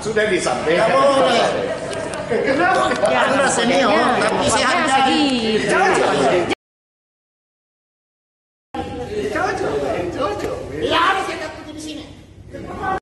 Sudah disampaikan. Tidak boleh. Kenapa? Anda senior, tapi saya Sakit.